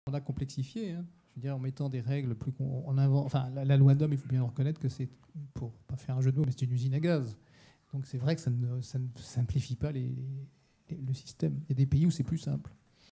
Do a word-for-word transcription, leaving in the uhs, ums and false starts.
On a complexifié, hein. Je veux dire, en mettant des règles plus... On invente, enfin, la, la loi d'Ohm, il faut bien le reconnaître que c'est, pour pas faire un jeu de mots, mais c'est une usine à gaz. Donc c'est vrai que ça ne, ça ne simplifie pas les, les, le système. Il y a des pays où c'est plus simple.